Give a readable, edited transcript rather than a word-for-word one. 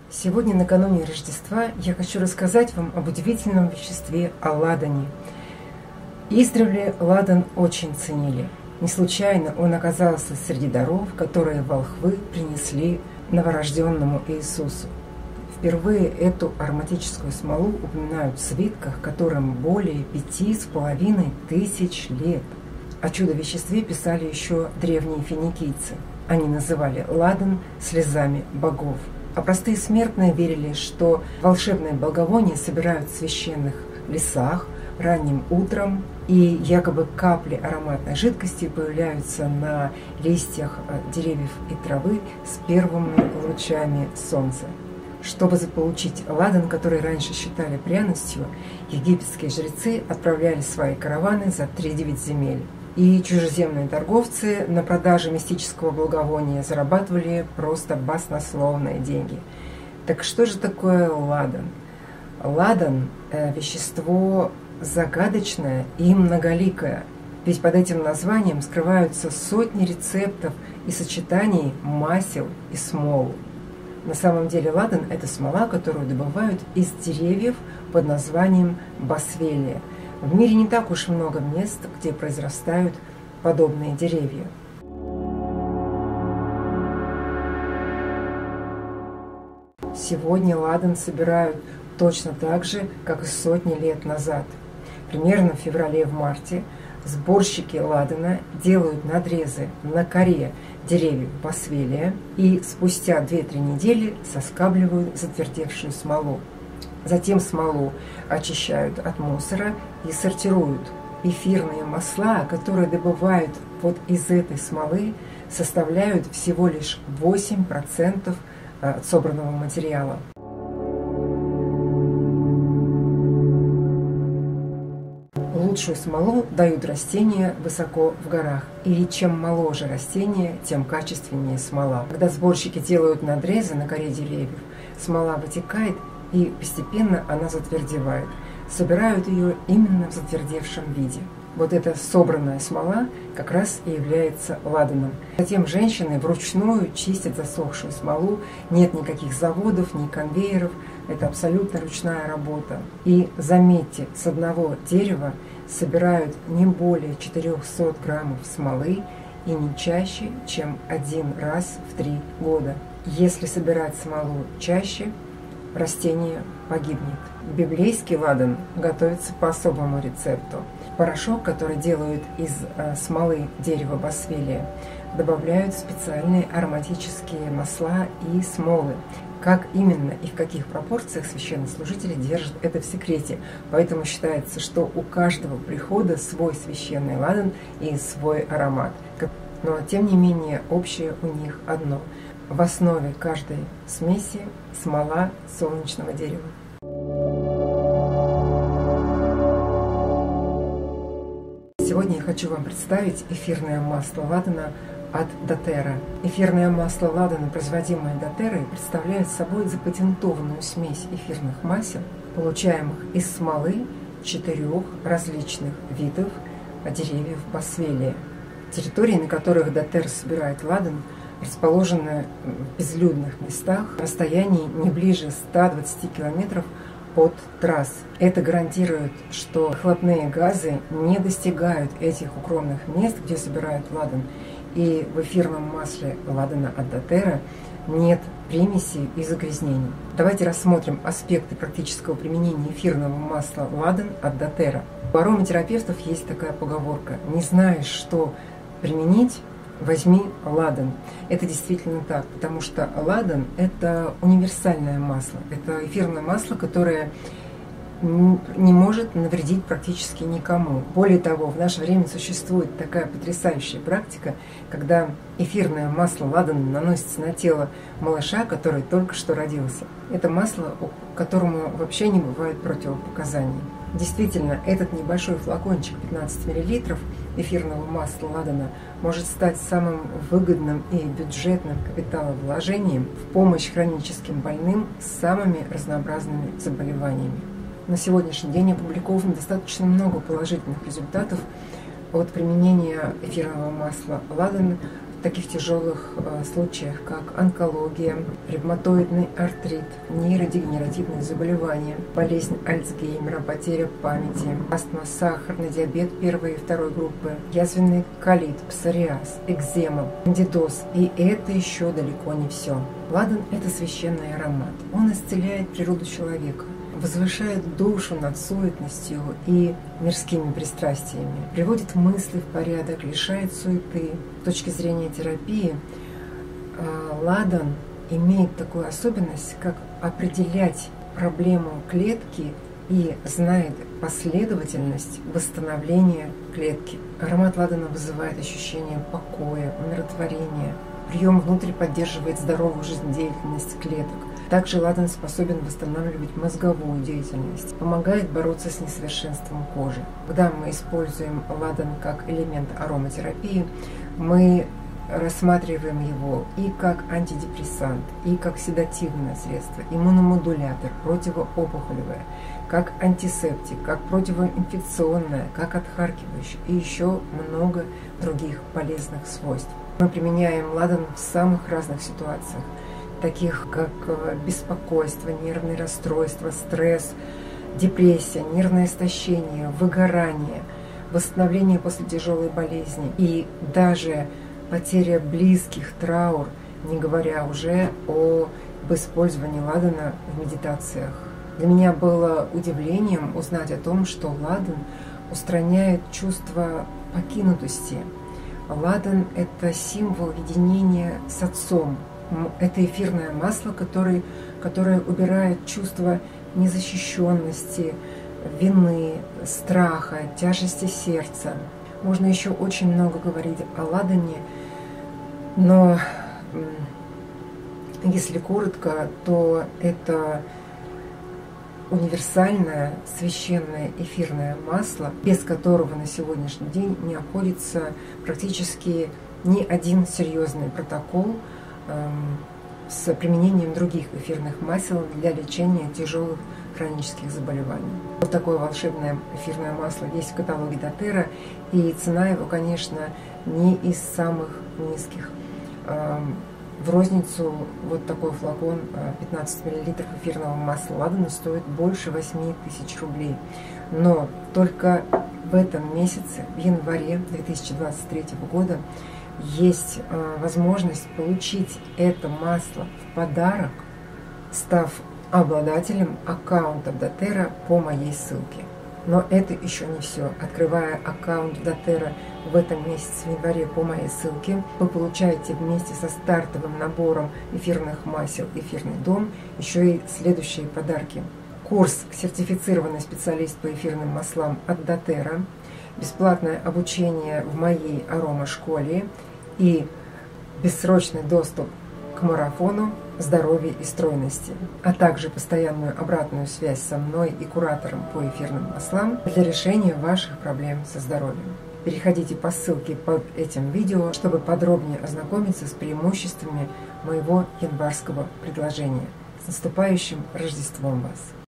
Сегодня, накануне Рождества, я хочу рассказать вам об удивительном веществе – о ладане. Издревле ладан очень ценили. Не случайно он оказался среди даров, которые волхвы принесли новорожденному Иисусу. Впервые эту ароматическую смолу упоминают в свитках, которым более 5500 лет. О чудо-веществе писали еще древние финикийцы. Они называли ладан слезами богов. А простые смертные верили, что волшебные благовония собирают в священных лесах ранним утром, и якобы капли ароматной жидкости появляются на листьях деревьев и травы с первыми лучами солнца. Чтобы заполучить ладан, который раньше считали пряностью, египетские жрецы отправляли свои караваны за 3-9 земель. И чужеземные торговцы на продаже мистического благовония зарабатывали просто баснословные деньги. Так что же такое ладан? Ладан – вещество загадочное и многоликое, ведь под этим названием скрываются сотни рецептов и сочетаний масел и смол. На самом деле ладан – это смола, которую добывают из деревьев под названием босвелия. В мире не так уж много мест, где произрастают подобные деревья. Сегодня ладан собирают точно так же, как и сотни лет назад. Примерно в феврале-марте сборщики ладана делают надрезы на коре деревьев босвелия и спустя 2-3 недели соскабливают затвердевшую смолу. Затем смолу очищают от мусора и сортируют. Эфирные масла, которые добывают вот из этой смолы, составляют всего лишь 8% от собранного материала. Лучшую смолу дают растения высоко в горах. И чем моложе растение, тем качественнее смола. Когда сборщики делают надрезы на коре деревьев, смола вытекает, и постепенно она затвердевает. Собирают ее именно в затвердевшем виде. Вот эта собранная смола как раз и является ладаном. Затем женщины вручную чистят засохшую смолу. Нет никаких заводов, ни конвейеров. Это абсолютно ручная работа. И заметьте, с одного дерева собирают не более 400 граммов смолы и не чаще, чем 1 раз в 3 года. Если собирать смолу чаще, растение погибнет. Библейский ладан готовится по особому рецепту. Порошок, который делают из смолы дерева босвелия, добавляют специальные ароматические масла и смолы. Как именно и в каких пропорциях священнослужители держат это в секрете. Поэтому считается, что у каждого прихода свой священный ладан и свой аромат. Но тем не менее общее у них одно. В основе каждой смеси смола солнечного дерева. Сегодня я хочу вам представить эфирное масло ладана от доTERRA. Эфирное масло ладана, производимое доTERRA, представляет собой запатентованную смесь эфирных масел, получаемых из смолы 4 различных видов деревьев босвелия. Территории, на которых доTERRA собирает ладан, расположены в безлюдных местах, на расстоянии не ближе 120 километров от трасс. Это гарантирует, что выхлопные газы не достигают этих укромных мест, где собирают ладан, и в эфирном масле ладана от доTERRA нет примесей и загрязнений. Давайте рассмотрим аспекты практического применения эфирного масла ладан от доTERRA. У ароматерапевтов есть такая поговорка: не знаешь, что применить, возьми ладан. Это действительно так, потому что ладан – это универсальное масло. Это эфирное масло, которое не может навредить практически никому. Более того, в наше время существует такая потрясающая практика, когда эфирное масло ладана наносится на тело малыша, который только что родился. Это масло, которому вообще не бывает противопоказаний. Действительно, этот небольшой флакончик 15 мл эфирного масла ладана может стать самым выгодным и бюджетным капиталовложением в помощь хроническим больным с самыми разнообразными заболеваниями. На сегодняшний день опубликовано достаточно много положительных результатов от применения эфирного масла ладана в таких тяжелых случаях, как онкология, ревматоидный артрит, нейродегенеративные заболевания, болезнь Альцгеймера, потеря памяти, астма, сахарный диабет первой и второй группы, язвенный колит, псориаз, экзема, кандидоз. И это еще далеко не все. Ладан – это священный аромат. Он исцеляет природу человека, возвышает душу над суетностью и мирскими пристрастиями, приводит мысли в порядок, лишает суеты. С точки зрения терапии, ладан имеет такую особенность, как определять проблему клетки и знает последовательность восстановления клетки. Аромат ладана вызывает ощущение покоя, умиротворения. Прием внутрь поддерживает здоровую жизнедеятельность клеток. Также ладан способен восстанавливать мозговую деятельность, помогает бороться с несовершенством кожи. Когда мы используем ладан как элемент ароматерапии, мы рассматриваем его и как антидепрессант, и как седативное средство, иммуномодулятор, противоопухолевое, как антисептик, как противоинфекционное, как отхаркивающее и еще много других полезных свойств. Мы применяем ладан в самых разных ситуациях, таких как беспокойство, нервные расстройства, стресс, депрессия, нервное истощение, выгорание, восстановление после тяжелой болезни и даже потеря близких, траур, не говоря уже об использовании ладана в медитациях. Для меня было удивлением узнать о том, что ладан устраняет чувство покинутости. Ладан – это символ единения с Отцом. Это эфирное масло, которое убирает чувство незащищенности, вины, страха, тяжести сердца. Можно еще очень много говорить о ладане, но если коротко, то это универсальное священное эфирное масло, без которого на сегодняшний день не обходится практически ни один серьезный протокол с применением других эфирных масел для лечения тяжелых хронических заболеваний. Вот такое волшебное эфирное масло есть в каталоге доTERRA, и цена его, конечно, не из самых низких. В розницу вот такой флакон 15 мл эфирного масла ладана стоит больше 8000 рублей. Но только в этом месяце, в январе 2023 года, есть возможность получить это масло в подарок, став обладателем аккаунта доTERRA по моей ссылке. Но это еще не все. Открывая аккаунт доTERRA в этом месяце, в январе, по моей ссылке, вы получаете вместе со стартовым набором эфирных масел «Эфирный дом» еще и следующие подарки. Курс «Сертифицированный специалист по эфирным маслам» от доTERRA, бесплатное обучение в моей аромашколе и бессрочный доступ к марафону здоровья и стройности, а также постоянную обратную связь со мной и куратором по эфирным маслам для решения ваших проблем со здоровьем. Переходите по ссылке под этим видео, чтобы подробнее ознакомиться с преимуществами моего январского предложения. С наступающим Рождеством вас!